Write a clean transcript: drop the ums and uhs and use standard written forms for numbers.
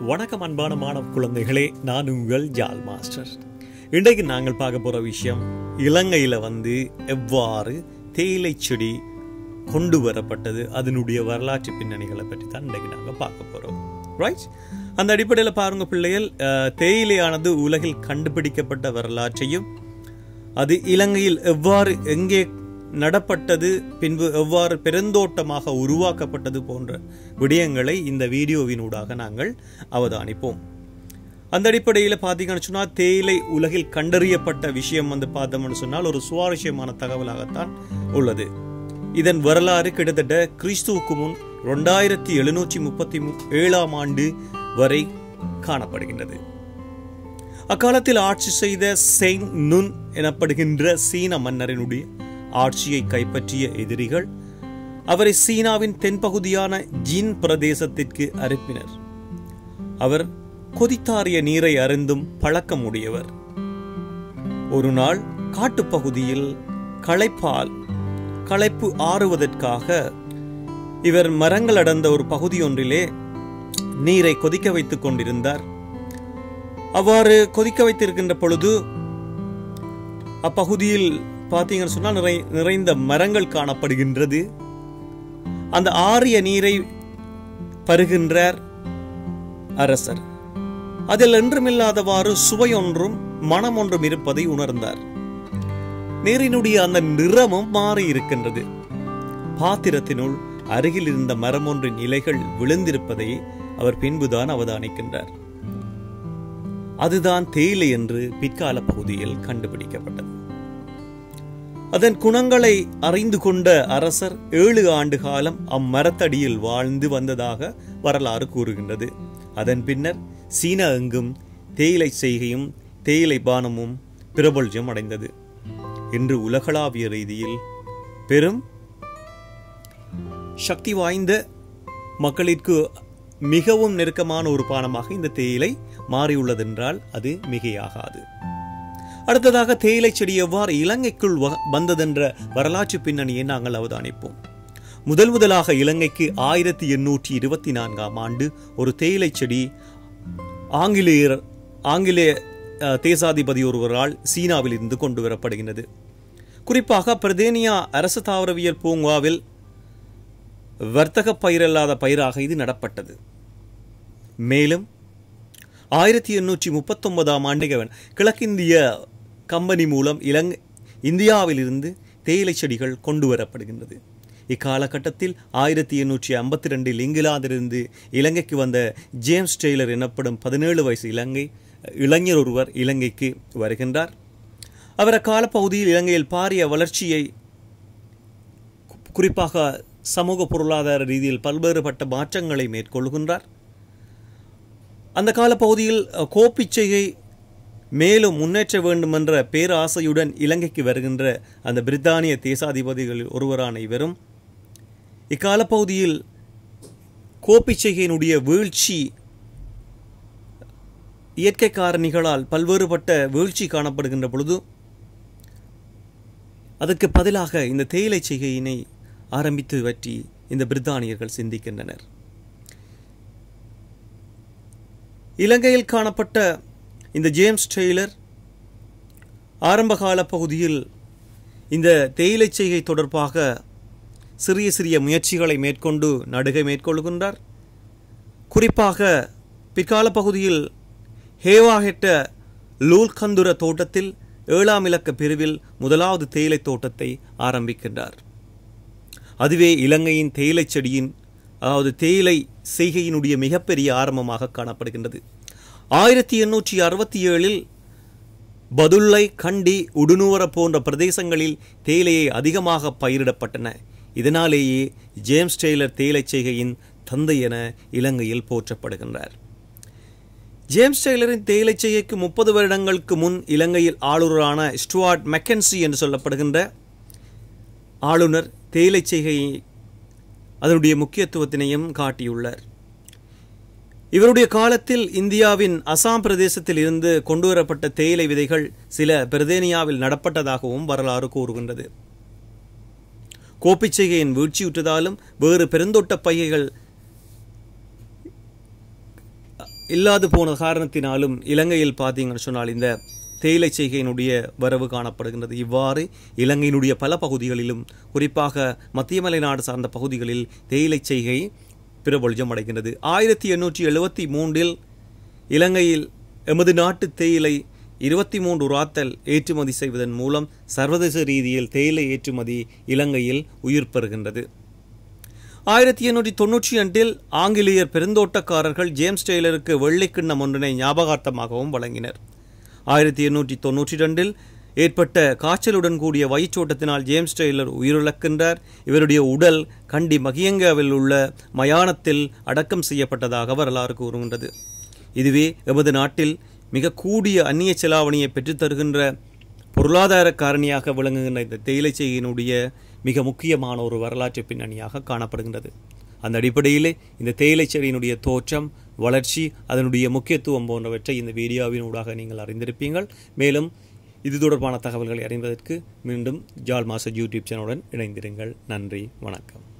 வணக்கம் அன்பான மாணவ குழந்தைகளே, நான் உங்கள் யாழ் மாஸ்டர். இன்றைக்கு நாங்கள் பார்க்க போகிற விஷயம், இலங்கையில் எவ்வாறு தேயிலை செடி கொண்டு வரப்பட்டது, அதனுடைய வரலாற்று பின்னணிகளை பற்றி தான் இன்றைக்கு நாங்கள் பார்க்க போகிறோம். ரைட்? அந்த அடிப்படையில் பாருங்க பிள்ளைகள், தேயிலையானது உலகில் கண்டுபிடிக்கப்பட்ட வரலாற்றையும், அது இலங்கையில் எவ்வாறு எங்கே நடப்பட்டது, பின்பு எவ்வாறு பெருந்தோட்டமாக உருவாக்கப்பட்டது போன்ற விடயங்களை இந்த வீடியோவினூடாக நாங்கள் அவதானிப்போம். அந்த அடிப்படையில் பார்த்தீங்கன்னு சொன்னால், தேயிலை உலகில் கண்டறியப்பட்ட விஷயம் பார்த்தோம்னு சொன்னால் ஒரு சுவாரஸ்யமான தகவலாகத்தான் உள்ளது. இதன் வரலாறு கிட்டத்தட்ட கிறிஸ்துவுக்கு முன் 2737 ஆண்டு வரை காணப்படுகின்றது. அக்காலத்தில் ஆட்சி செய்த செங் நுன் எனப்படுகின்ற சீன மன்னரினுடைய ஆட்சியை கைப்பற்றிய எதிரிகள் அவரை சீனாவின் தென்பகுதியான ஜின் பிரதேசத்திற்கு அனுப்பினர். அவர் கொதித்தாறிய நீரை அருந்தும் பழக்கம் உடையவர். ஒரு நாள் காட்டுப்பகுதியில் களைப்பு ஆறுவதற்காக இவர் மரங்கள் அடர்ந்த ஒரு பகுதியொன்றிலே நீரை கொதிக்க வைத்துக் கொண்டிருந்தார். அவ்வாறு கொதிக்க வைத்திருக்கின்ற பொழுது அப்பகுதியில் பார்த்தீங்கன்னு சொன்னால் நிறைந்த மரங்கள் காணப்படுகின்றது. அந்த ஆறிய நீரை பருகின்றார் அரசர். அதில் என்றுமில்லாதவாறு சுவையொன்றும் மனம் ஒன்றும் இருப்பதை உணர்ந்தார். நீரினுடைய அந்த நிறமும் மாறி இருக்கின்றது. பாத்திரத்தினுள் அருகில் இருந்த மரம் ஒன்றின் இலைகள் விழுந்திருப்பதை அவர் பின்புதான் அவதானிக்கின்றார். அதுதான் தேயிலை என்று பிற்கால பகுதியில் கண்டுபிடிக்கப்பட்டது. அதன் குணங்களை அறிந்து கொண்ட அரசர் 7 ஆண்டு காலம் அம்மரத்தடியில் வாழ்ந்து வந்ததாக வரலாறு கூறுகின்றது. அதன் பின்னர் சீனா எங்கும் தேயிலை செய்கையும் தேயிலை பானமும் பிரபல்யம் அடைந்தது. இன்று உலகளாவிய ரீதியில் பெரும் சக்தி வாய்ந்த மக்களிற்கு மிகவும் நெருக்கமான ஒரு பானமாக இந்த தேயிலை மாறியுள்ளதென்றால் அது மிகையாகாது. அடுத்ததாக, தேயிலை செடி எவ்வாறு இலங்கைக்குள் வந்ததென்ற வரலாற்று பின்னணியை நாங்கள் அவதானிப்போம். முதலாக இலங்கைக்கு 1824 ஆண்டு ஒரு தேயிலை செடி ஆங்கிலேய தேசாதிபதி ஒருவரால் சீனாவில் இருந்து கொண்டு வரப்படுகிறது. குறிப்பாக பிரதேனியா அரசு தாவரவியல் பூங்காவில் வர்த்தக பயிரல்லாத பயிராக இது நடப்பட்டது. மேலும் 1839 ஆண்டு கிழக்கிந்திய கம்பெனி மூலம் இந்தியாவில் இருந்து தேயிலை செடிகள் கொண்டு வரப்படுகின்றது. இக்காலகட்டத்தில் 1852 இங்கிலாந்திலிருந்து இலங்கைக்கு வந்த ஜேம்ஸ் டெய்லர் எனப்படும் 17 வயசு இளைஞர் ஒருவர் இலங்கைக்கு வருகின்றார். அவர் அக்காலப்பகுதியில் இலங்கையில் பாரிய வளர்ச்சியை, குறிப்பாக சமூக பொருளாதார ரீதியில் பல்வேறுபட்ட மாற்றங்களை மேற்கொள்கின்றார். அந்த காலப்பகுதியில் கோப்பிச்சையை மேலும் முன்னேற்ற வேண்டும் என்ற பேராசையுடன் இலங்கைக்கு வருகின்ற அந்த பிரித்தானிய தேசாதிபதிகளில் ஒருவரான இவரும் இக்காலப்பகுதியில் கோப்பிச்சையினுடைய வீழ்ச்சி, இயற்கை காரணிகளால் பல்வேறுபட்ட வீழ்ச்சி காணப்படுகின்ற பொழுது அதற்கு பதிலாக இந்த தேயிலை செய்கையினை ஆரம்பித்து பற்றி இந்த பிரித்தானியர்கள் சிந்திக்கின்றனர். இலங்கையில் காணப்பட்ட இந்த ஜேம்ஸ் டெய்லர் ஆரம்பகால பகுதியில் இந்த தேயிலை செய்கை தொடர்பாக சிறிய முயற்சிகளை மேற்கொண்டு நடுகை மேற்கொள்கின்றார். குறிப்பாக பிற்கால பகுதியில் ஹேவாஹெட்ட லூல்கந்துர தோட்டத்தில் 7ஆம் இலக்க பிரிவில் முதலாவது தேயிலை தோட்டத்தை ஆரம்பிக்கின்றார். அதுவே இலங்கையின் தேயிலை செடியின், அதாவது தேயிலை செய்கையினுடைய மிகப்பெரிய ஆரம்பமாக காணப்படுகின்றது. 1867 பதுளை, கண்டி, உடுநூவர போன்ற பிரதேசங்களில் தேயிலையை அதிகமாக பயிரிடப்பட்டன. இதனாலேயே ஜேம்ஸ் டெய்லர் தேயிலை செய்கையின் தந்தை என இலங்கையில் போற்றப்படுகின்றார். ஜேம்ஸ் டெய்லரின் தேயிலை செய்கைக்கு 30 வருடங்களுக்கு முன் இலங்கையில் ஆளுநரான ஸ்டுவார்ட் மெக்கன்சி என்று சொல்லப்படுகின்ற ஆளுநர் தேயிலை செய்கையை அதனுடைய முக்கியத்துவத்தினையும் காட்டியுள்ளார். இவருடைய காலத்தில் இந்தியாவின் அசாம் பிரதேசத்தில் இருந்து கொண்டு வரப்பட்ட தேயிலை விதைகள் சில பிரதேனியாவில் நடப்பட்டதாகவும் வரலாறு கூறுகின்றது. கோப்பிச்செய்கையின் வீழ்ச்சியுற்றதாலும் வேறு பெருந்தோட்ட பைகைகள் இல்லாது போன காரணத்தினாலும் இலங்கையில் பார்த்தீங்கன்னு சொன்னால் இந்த தேயிலை செய்கையினுடைய வரவு காணப்படுகின்றது. இவ்வாறு இலங்கையினுடைய பல பகுதிகளிலும் குறிப்பாக மத்திய மலைநாடு சார்ந்த பகுதிகளில் தேயிலை செய்கை பிரபல்யம் அடைகின்றது. 1873 இலங்கையில் எமது நாட்டு தேயிலை 23 உராத்தல் ஏற்றுமதி செய்வதன் மூலம் சர்வதேச ரீதியில் தேயிலை ஏற்றுமதி இலங்கையில் உயிர் பெறுகின்றது. 1892 ஆங்கிலேயர் பெருந்தோட்டக்காரர்கள் ஜேம்ஸ் டெய்லருக்கு வெள்ளைக்கிண்ணம் ஒன்றினை ஞாபகார்த்தமாகவும் வழங்கினர். 1892 ஏற்பட்ட காய்ச்சலுடன் கூடிய வயிற்றோட்டத்தினால் ஜேம்ஸ் டெய்லர் உயிரிழக்கின்றார். இவருடைய உடல் கண்டி மகியங்காவில் உள்ள மயானத்தில் அடக்கம் செய்யப்பட்டதாக வரலாறு கூறுகின்றது. இதுவே எமது நாட்டில் மிக கூடிய அந்நிய செலாவணியை பெற்றுத்தருகின்ற பொருளாதார காரணியாக விளங்குகின்ற இந்த தேயிலை செய்கையினுடைய மிக முக்கியமான ஒரு வரலாற்று பின்னணியாக காணப்படுகின்றது. அந்த அடிப்படையிலே இந்த தேயிலை செடியினுடைய தோற்றம், வளர்ச்சி, அதனுடைய முக்கியத்துவம் போன்றவற்றை இந்த வீடியோவின் ஊடாக நீங்கள் அறிந்திருப்பீர்கள். மேலும் இது தொடர்பான தகவல்களை அறிவதற்கு மீண்டும் யாழ் மாஸ்டர் யூடியூப் சேனலுடன் இணைந்திருங்கள். நன்றி, வணக்கம்.